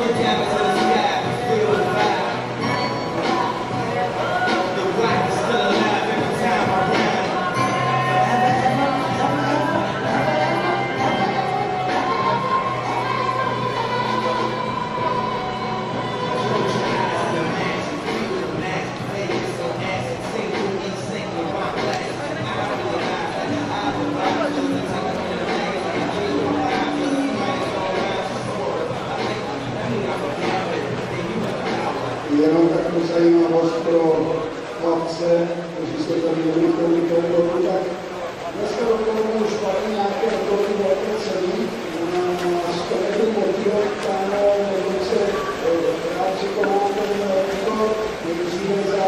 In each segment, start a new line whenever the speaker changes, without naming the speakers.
Jenom takovou zajímavost pro chlapce, kteří se tady měli k tomu, tak dneska dopoledne už padly nějaké roky velké ceny na 100 metrů podílet, tam dokonce rád řekl ten rekord, nejdříve za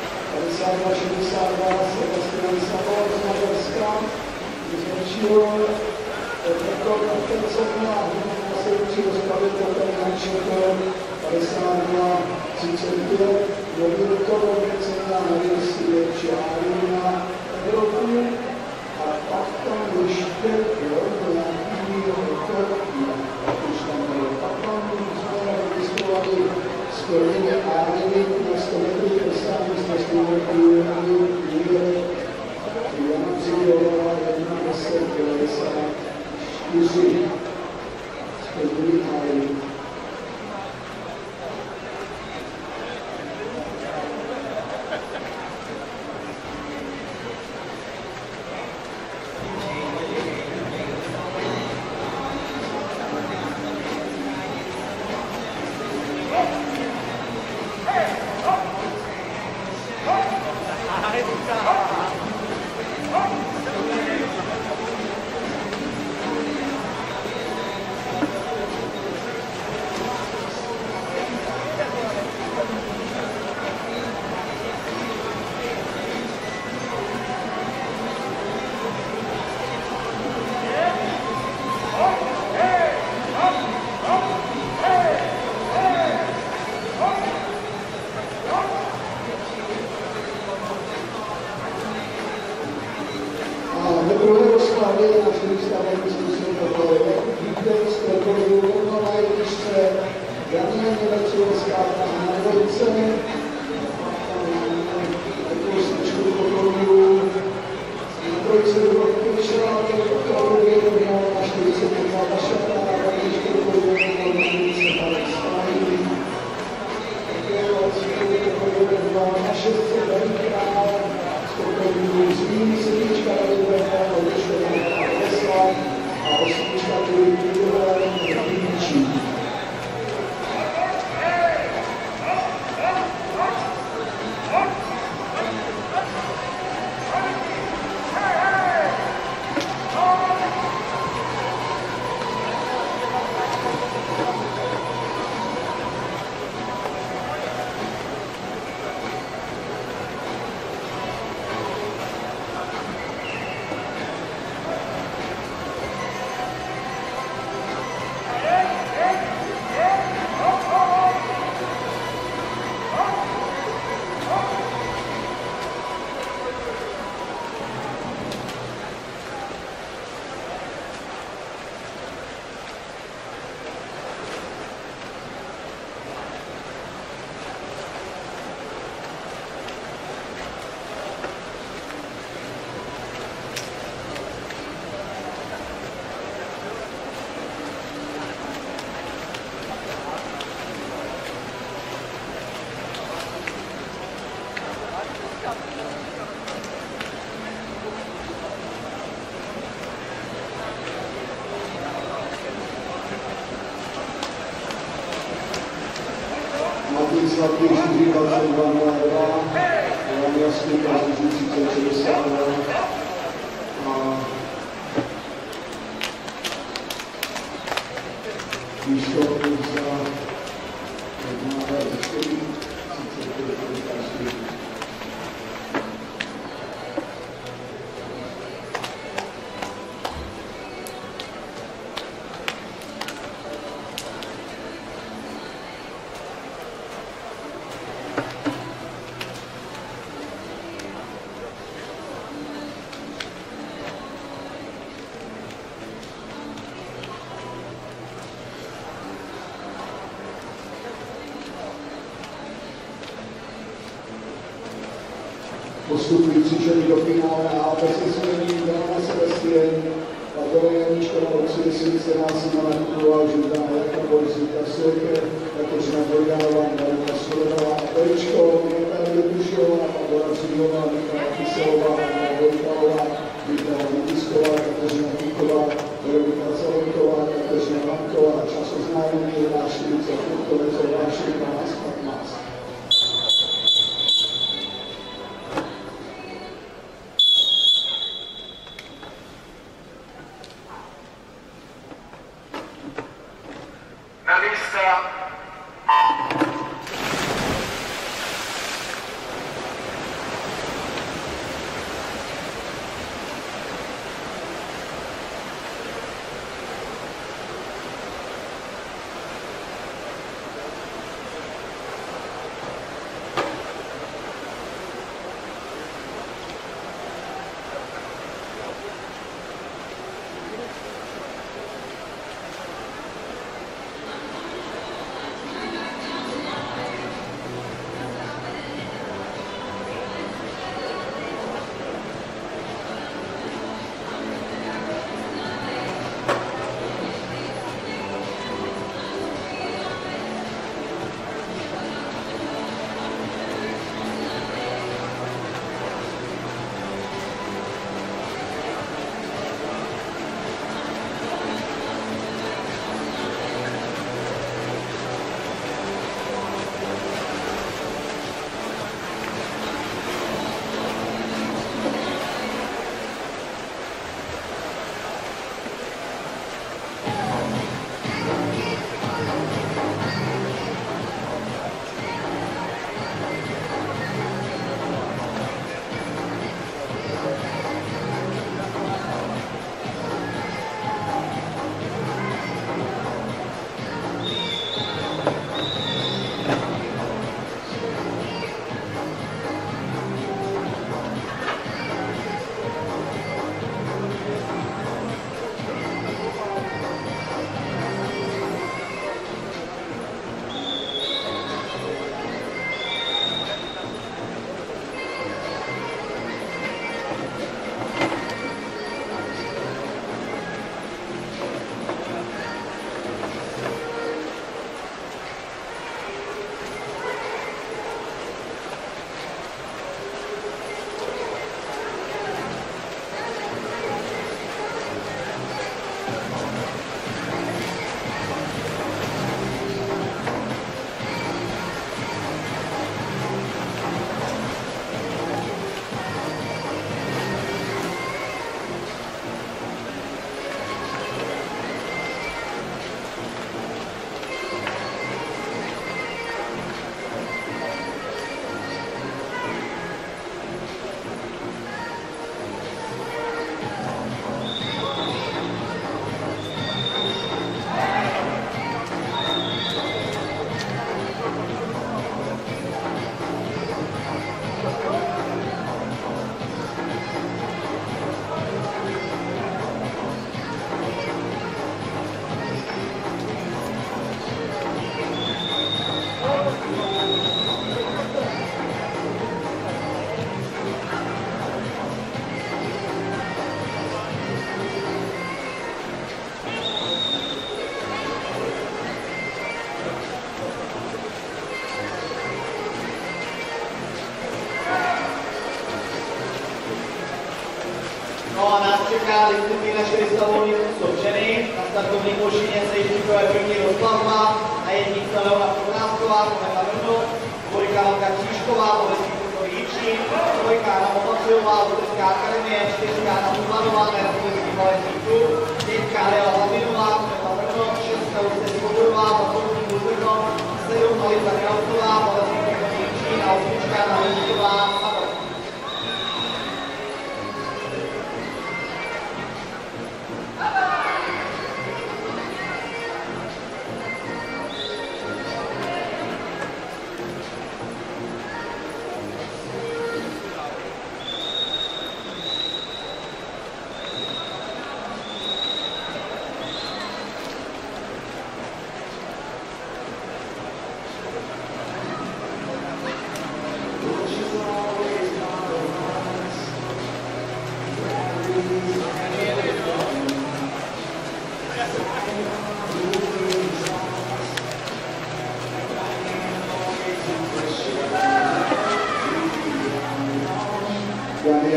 52-62 Sebastian Savol z Maďarska, zvětšil rekord na té cenu a se musí dostavit ten Hančekor 52-35, nový rekord cena na věci je Čáry na Evropu a pak tam ještě nějaký rekord, už tam bylo, pak tam jsme registrovali splnění Áry na 100 metrů prstání z Nesmírky, Jana Přidová, 1:10:94 splnění Áry. Svatý 4:22:02, Jan Jasný, 30:62 a výškový za 1:4:35. postupující ženy do finále a bez změní Dana Sebastien, Pavel Janíčka na Lucie Silicena, Simona Kuková, Žildana Jarka Borisita Silke, Kateřina Borganová, Marina Solenová a Beričko, Natalie Dušová, Pavla Zimová, Michala Kyselová, Anna Vojtalová, Michala Vitisková, Kateřina Kuková, Veronika Zalenková, Kateřina Lanková, čas oznámení 11:40, konec ohlášení 12:15.
No a nás čeká disciplína 400 volných způsob ženy. Na startovní plošině se již připravuje první rozplavba a jednička Leona Procházková, Kometa Brno, dvojka Hanka Křížková, Bodeský Kutový Jičín, trojka Anna Opatřilová, Bodeská akademie, čtyřka Anna Muzlanová, Nervozský baletní klub, pětka Lea Hlavinová, Kometa Brno, šestka Lucie Svoborová, Batovní Brno, 7 Alisa Krautová, Bodeský Kutový Jičín a 8 Anna Hlavinová.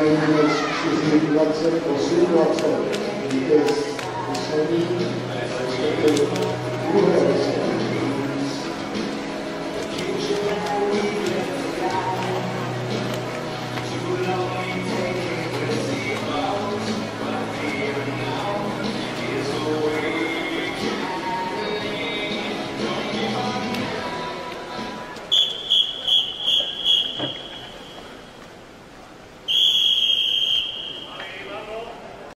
Němec 4:28:20. Vítěz poslední, respektive